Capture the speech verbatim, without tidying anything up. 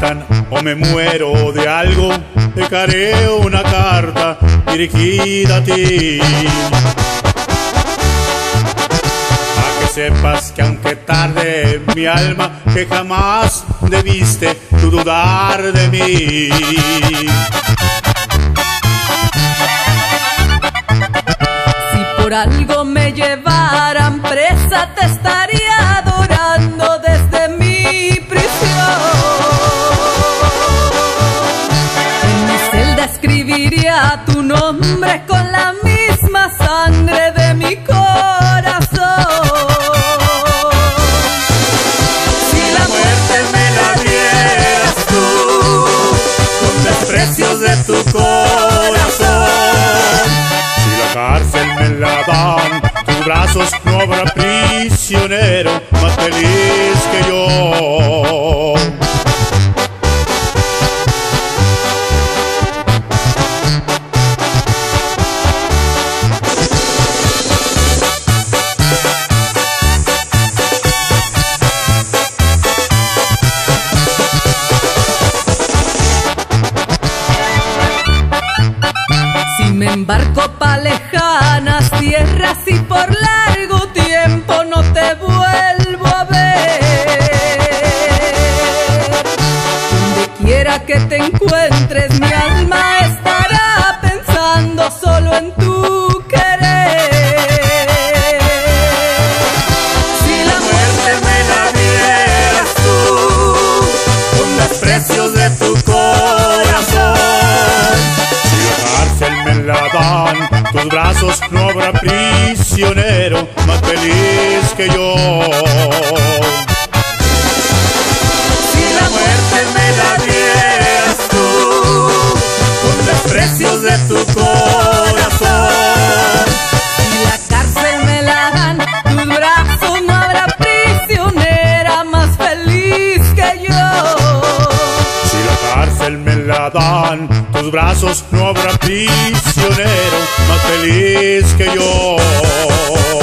matan o me muero de algo, dejaré una carta dirigida a ti. A que sepas que aunque tarde mi alma, que jamás debiste tú dudar de mí. Si por algo me llevaran presa, te estaría adorando desde mi prisión. En mi celda escribiría tu nombre con la misma sangre de mi corazón. Si la muerte me la dieras tú, con desprecios de tu corazón, si la cárcel me la dan tus brazos, no habrá prisionero más feliz que yo. Me embarco pa' lejanas tierras y por largo tiempo no te vuelvo a ver. Donde quiera que te encuentres, mi alma estará pensando solo en tu querer. Si la muerte me la dieras tú, con desprecios de tu corazón, me la dan tus brazos, no habrá prisionero más feliz que yo. Si la muerte me la dieras tú, con desprecios de tu corazón, si la cárcel me la dan tus brazos, no habrá prisionera más feliz que yo. si la cárcel me la dan tus brazos, no habrá prisionero más feliz que yo.